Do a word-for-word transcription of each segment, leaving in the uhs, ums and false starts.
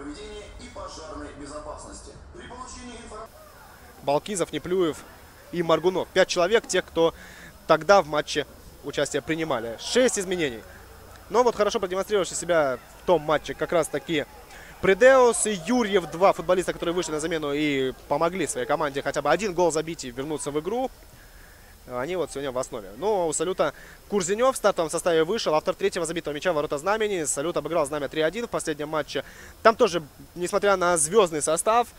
поведения и пожарной безопасности. При получении информации... Балкизов, Неплюев и Маргунов. Пять человек, тех, кто тогда в матче участие принимали. Шесть изменений. Но вот хорошо продемонстрировавший себя в том матче как раз таки Предеус и Юрьев, два футболиста, которые вышли на замену и помогли своей команде хотя бы один гол забить и вернуться в игру. Они вот сегодня в основе. Ну, у Салюта Курзенев в стартовом составе вышел. Автор третьего забитого мяча в ворота Знамени. Салют обыграл Знамя три один в последнем матче. Там тоже, несмотря на звездный состав,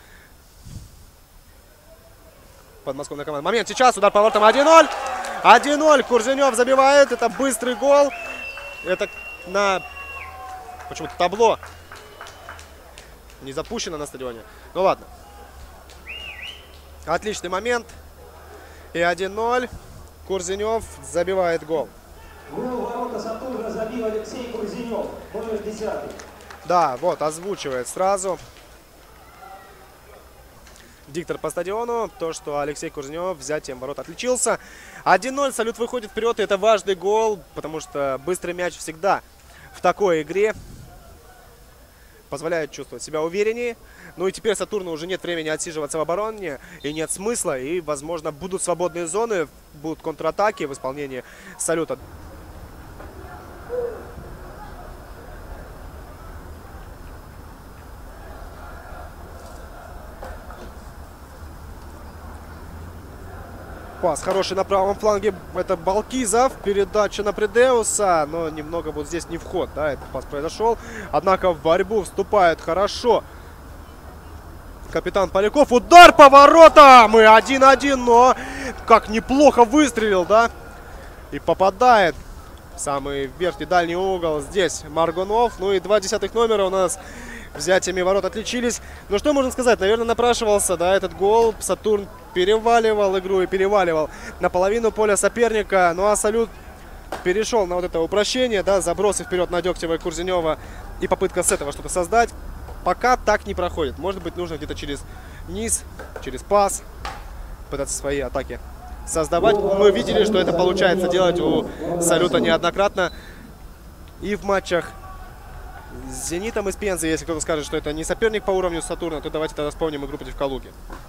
подмосковная команда. Момент сейчас. Удар по воротам один ноль. один ноль. Курзенев забивает. Это быстрый гол. Это на почему-то табло не запущено на стадионе. Ну ладно. Отличный момент. И один ноль. Курзенев забивает гол. Гол ворота Сатурна забил Алексей Курзенев, номер десятый. Да, вот, озвучивает сразу диктор по стадиону то, что Алексей Курзенев взятием ворот отличился. один ноль. Салют выходит вперед, и это важный гол, потому что быстрый мяч всегда в такой игре позволяет чувствовать себя увереннее. Ну и теперь Сатурну уже нет времени отсиживаться в обороне, и нет смысла, и, возможно, будут свободные зоны, будут контратаки в исполнении Салюта. Пас хороший на правом фланге, это Балкизов, передача на Предеуса, но немного вот здесь не вход, да, этот пас произошел. Однако в борьбу вступает хорошо капитан Поляков. Удар по воротам, и один один, но как неплохо выстрелил, да, и попадает в самый верхний дальний угол здесь Маргунов. Ну и два десятых номера у нас взятиями ворот отличились. Ну что можно сказать, наверное, напрашивался, да, этот гол. Сатурн переваливал игру и переваливал на половину поля соперника. Ну а Салют перешел на вот это упрощение, да, забросы вперед на Дегтева и Курзенева и попытка с этого что-то создать. Пока так не проходит. Может быть, нужно где-то через низ, через пас пытаться свои атаки создавать. Мы видели, что это получается делать у Салюта неоднократно и в матчах с Зенитом из Пензы. Если кто-то скажет, что это не соперник по уровню Сатурна, то давайте тогда вспомним игру против Калуги.